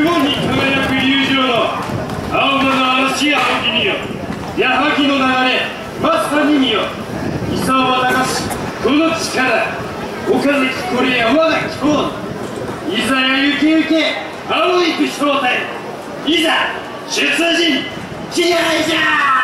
言に輝く友情の青葉の嵐や青きによ、矢作の流れまさに見よ。功を流しこの力、岡崎これや我が今日、いざや行け行け青いく正体、いざ出陣気合じゃ。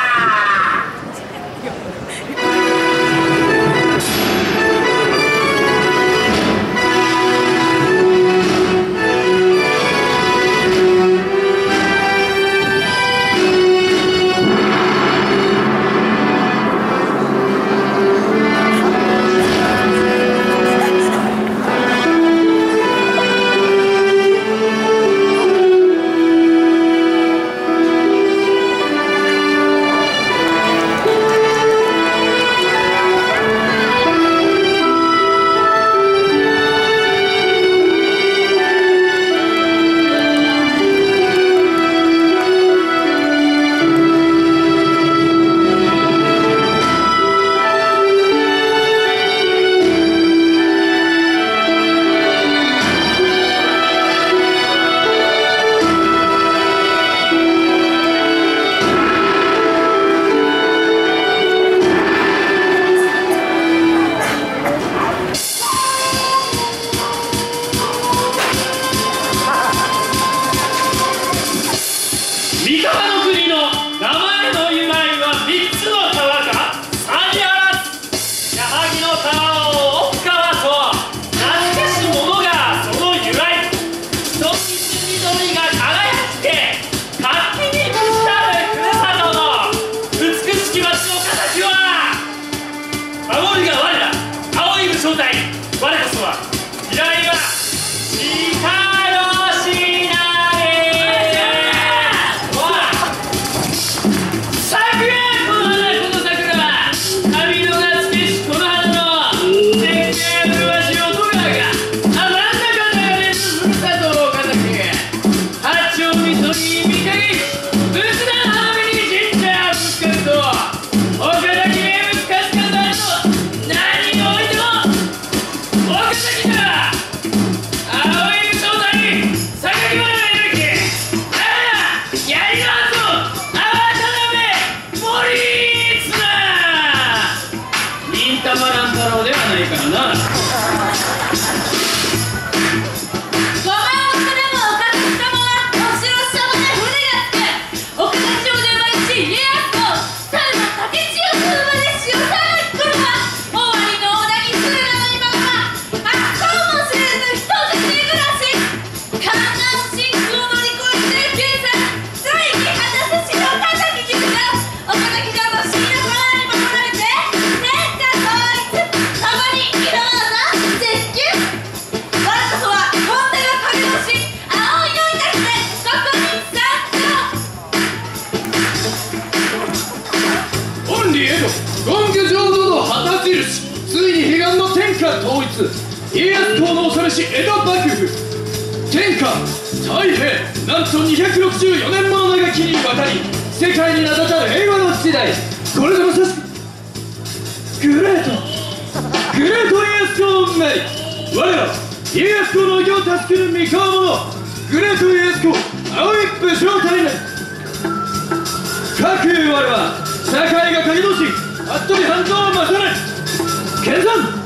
家康公の恐れし江戸幕府、天下太平、なんと264年もの長きにわたり世界に名だたる平和の時代、これでもさしくグレート家康公の命、我ら家康公の世を助ける三河者グレート家康公青い武将隊なり、各我は社会が鍵同士服部半蔵正成剣山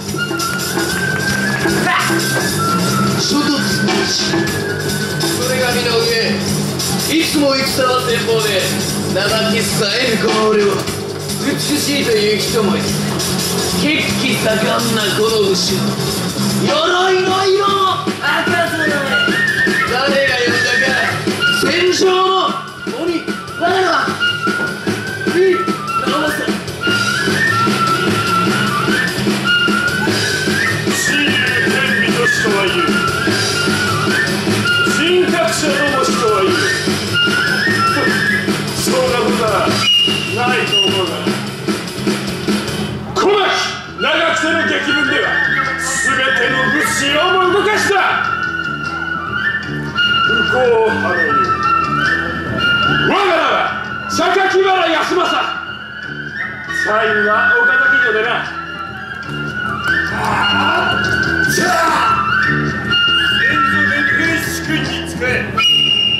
諸突それが身の上、いつも戦は前方で長きさえるこの俺を美しいという人もいる。血気盛んなこの後ろ、鎧の色を明かさない。誰が呼んだか戦場の鬼、我らは直せ。 とは言う、人格者のもしとは言う。そんなことはないと思うが、小牧長久の劇文では全ての武士をも動かした。不幸を晴れる我が名は榊原康政、最後は岡崎城でな。じゃあ先祖で軍主君に仕え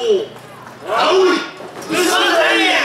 青い嘘だや。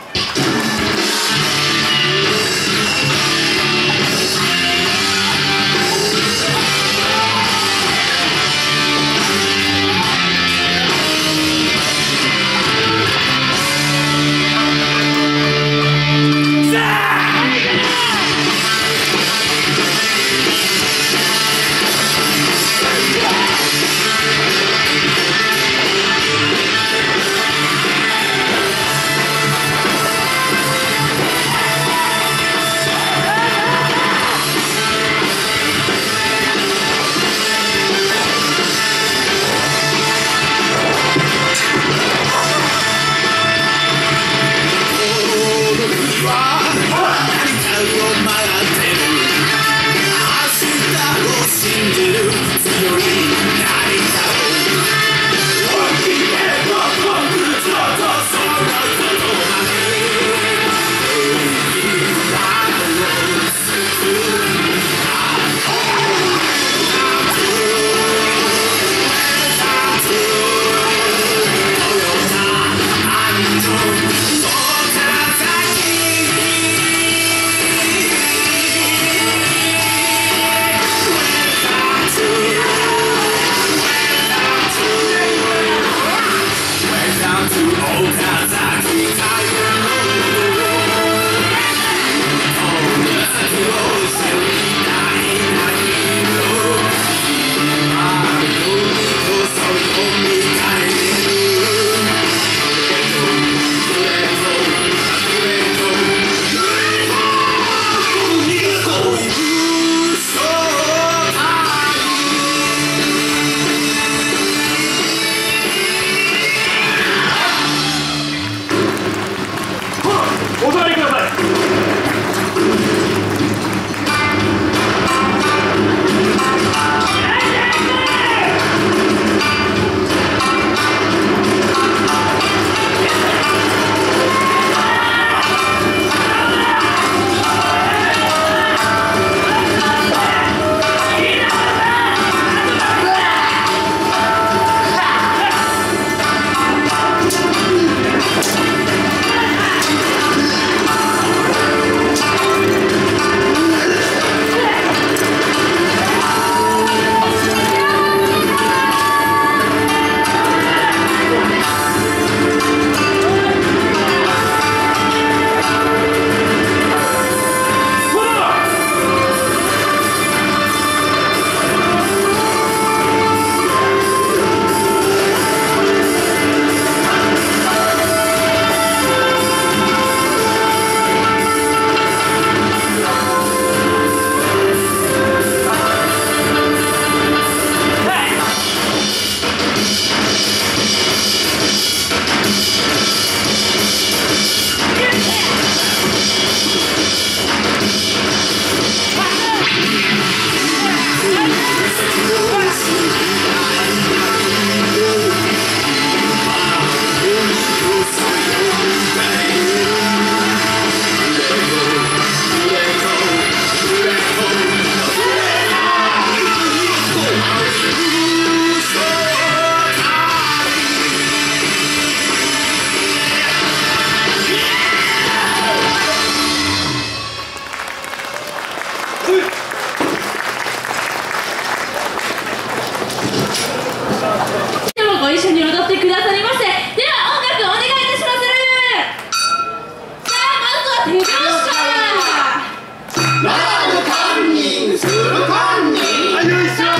ご一緒に踊ってくださりまして、では音楽お願いいたします。さあまずは手拍子からラブカンニングするカンニング、よいしょ。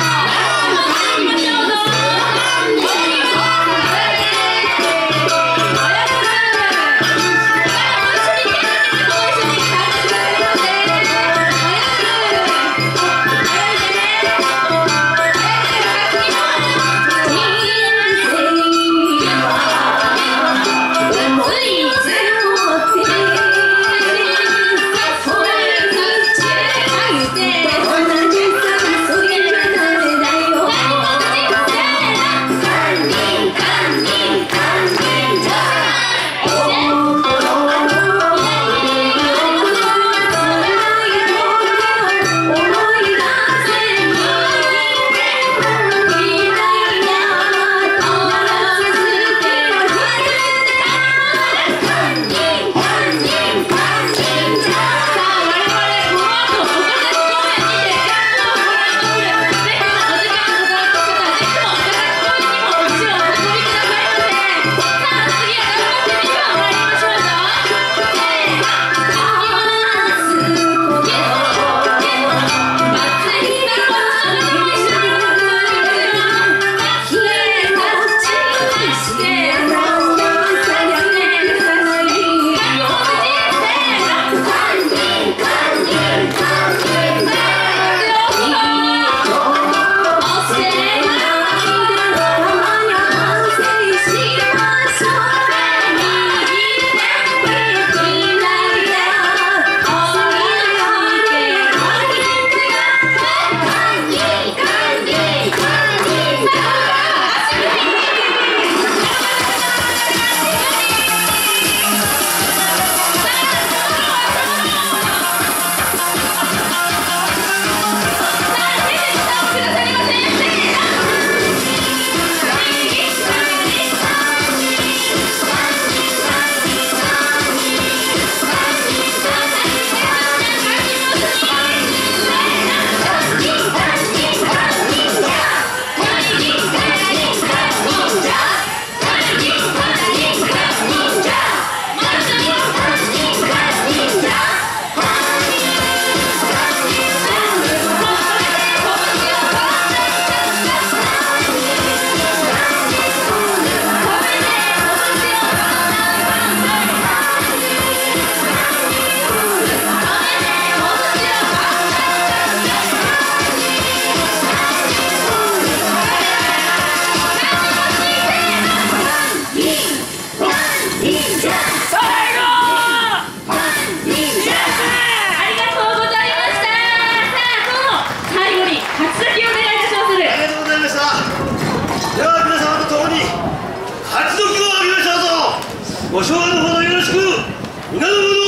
「 ご唱和のほどよろしく皆の者